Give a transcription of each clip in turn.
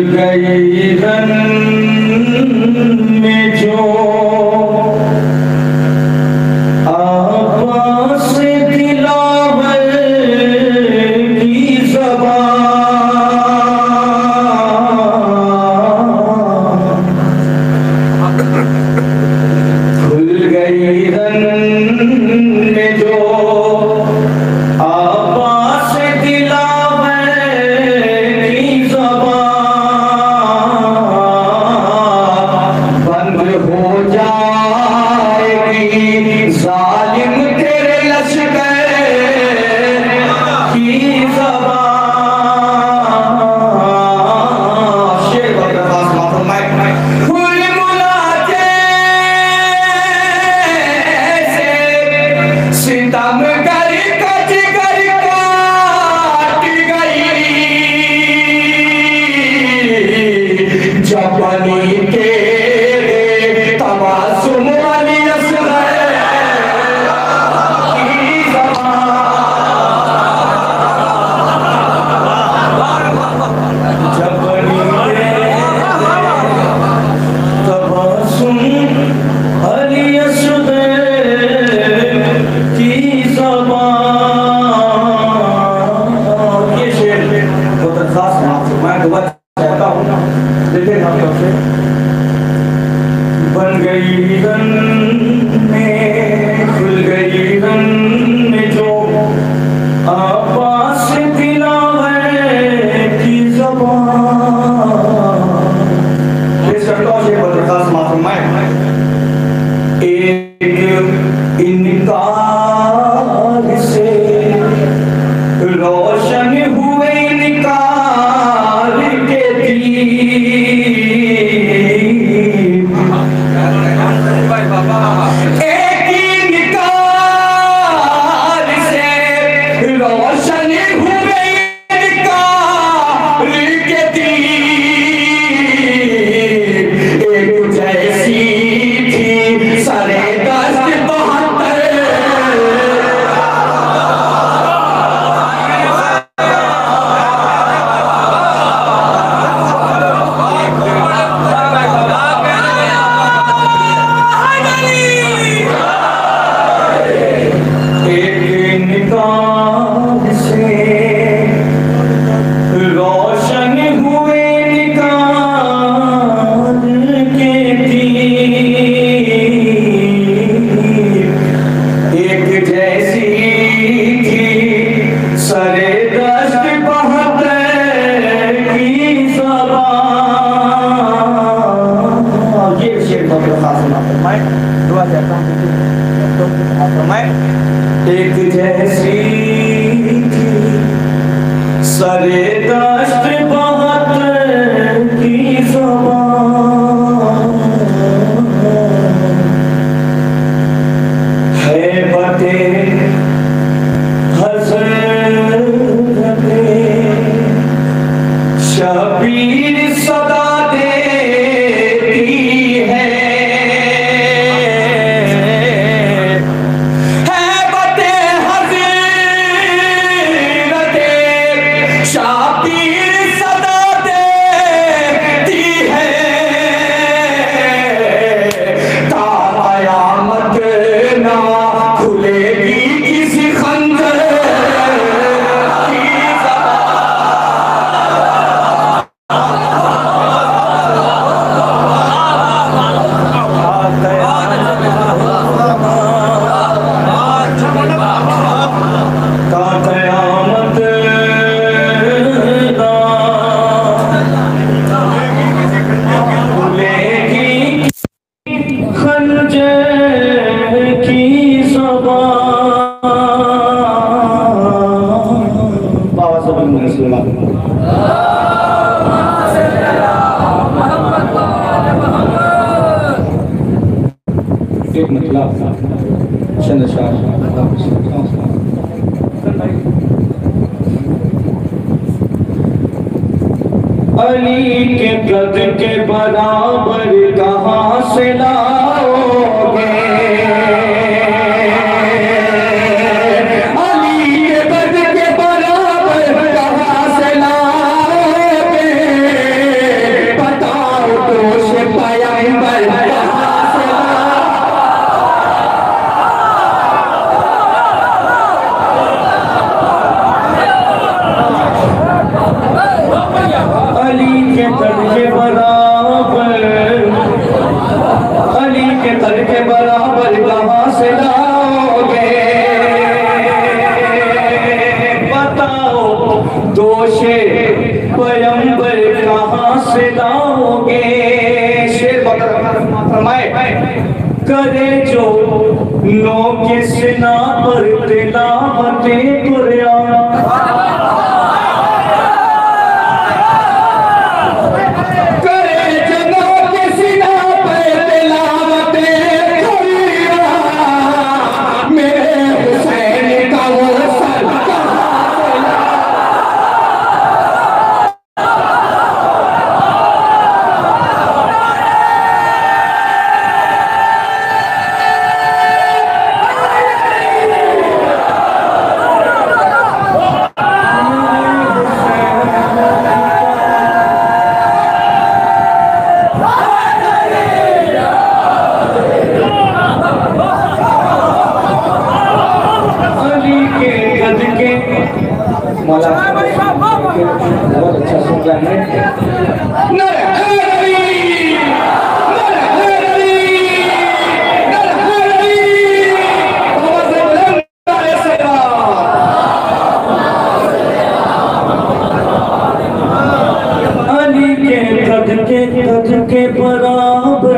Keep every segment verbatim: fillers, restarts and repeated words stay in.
गई रन में जो आवाज़ दिलावर की ज़बान, खुल गई रन में जो आवाज़ दिलावर की ज़बान, बंद हो जाएगी जालिम तेरे लश्कर की ज़बान। शेर बरदास फरमाए फूल मुलाजे से सितम कर कच कर काट गई, जबनी तेरे तबासुम वाली असगर की ज़बान, जबनी तेरे तबासुम वाली असगर की ज़बान। ये शेर बहुत खास है, मैं दुआ चाहता हूँ देखें आप सबसे। बन गई रन में, खुल गई रन में जो आवाज़ दिलावर की ज़बान। इस शब्दों से बहुत खास मालूम है, एक इनकार से रोशन हुए इनकार के दीप, एक इनकार से रोशन हुए इनकार के दीप, एक जैसी थी सरे दस्त बहत्तर, एक निकाह से रोशन हुए निकाह के दीप, एक जैसी थी सरे दस्त बहत्तर की ज़बान। ये शेर का खास फरमाए, दुआ चाहता हूँ फरमाए, एक जैसी थी सरे दस्त बहत्तर की ज़बान, हैबते हज़रते शबीर सदा देती है, हैबते हज़रते शबीर सदा देती है, ता क़यामत ना खुलेगी किसी खंजर की क़यामत ना खुलेगी खंजर की ज़बान। बाबा साहब मुसलमान एक मतलब शहंशाह अली के कद के बराबर कहाँ से लाओगे, अली के कद के बराबर कहाँ से लाओगे, अली के दर के बराबर, अली के दर के बराबर कहाँ से लाओगे? बताओ दोषे पैगंबर कहाँ से लाओगे? शेर फरमाए करे जो नो के सिना पर तिलावते कुरान, बहुत अच्छा सुन रहे हैं। अली के कद के कद के बराबर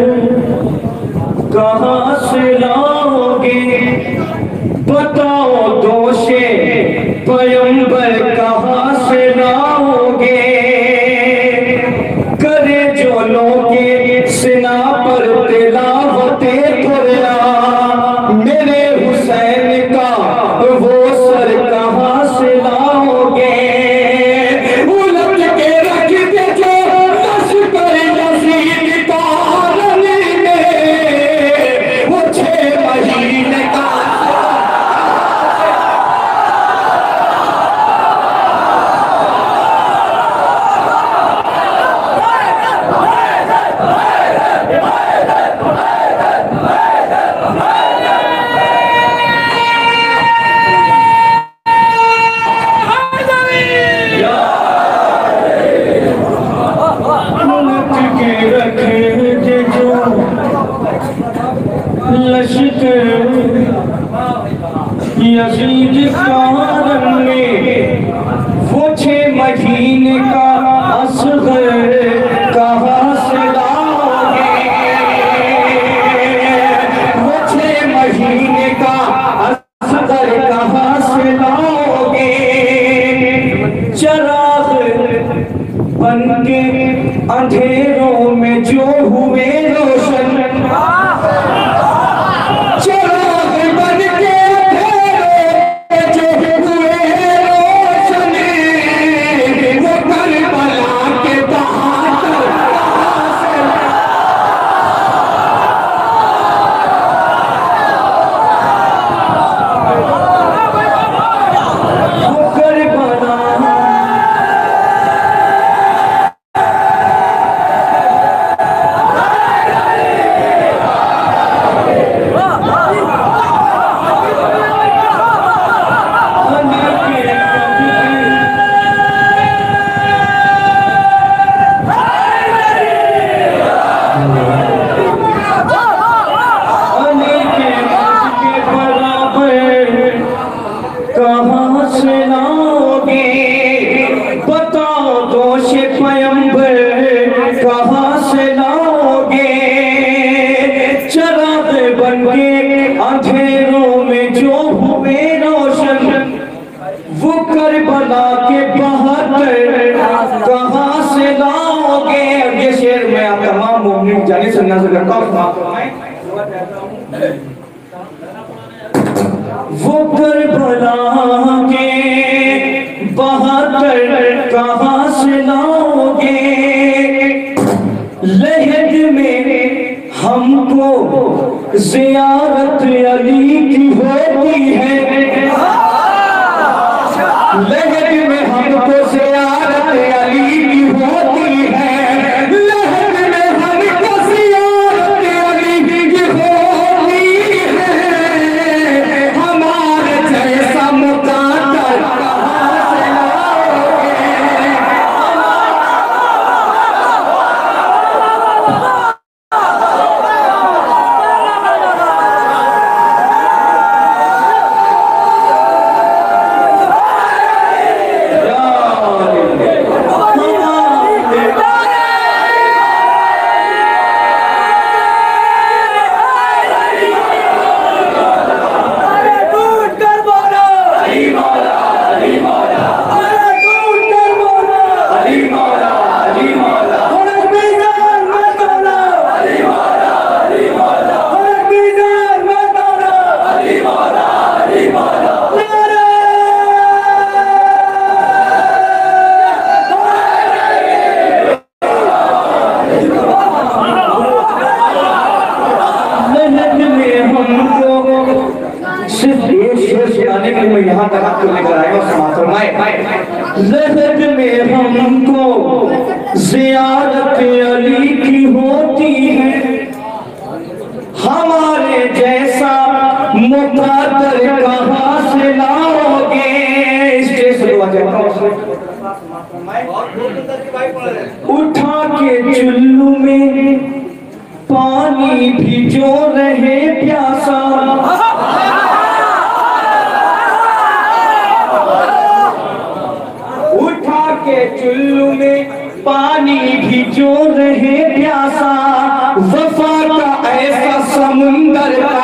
कहाँ से लाओगे? बताओ दोषे पैगंबर कहाँ से लाओगे? करे जो लोगे सिना पर तिलावते कुरान, मेरे हुसैन का वो सर कहाँ से लाओगे? उलट के रख दे जो लश्कर यजीद का रनी में, वो छह महीने का लश्कर यजीद का रंग में, वो छह महीने का असगर कहाँ से लाओगे? वो छह महीने का असगर कहाँ से लाओगे? चिराग बन के अंधेरों में जो हुए रोशन, अंधेरों में जो हुए रोशन, वो करबला के बहादुर कहाँ से लाओगे? ये शेर मैं आप तमाम मोमिन जाने सुनना से करता हूँ। वो करबला के बहादुर कहाँ से लाओगे? लहद में हमको ज़ियारत अली की होती है, लहद में हमको ज़ियारत अली की होती है, लहद में हमको ज़ियारत अली की होती है। हमारे जैसा मुकाद्दर कहाँ से लाओगे? यहाँ तक आपको लेकर आए और समाप्त फरमाए। ज़हद में हमको ज़ियारत अली की होती है, हमारे जैसा मुक़द्दर कहाँ से लाओगे। स्टेज से दुआ कहता हूँ, उठा के चुल्लू में पानी भी जो रहे प्यासा, उठा के चुल्लू में पानी भी जो रहे प्यासा, वफा का ऐसा समुंदर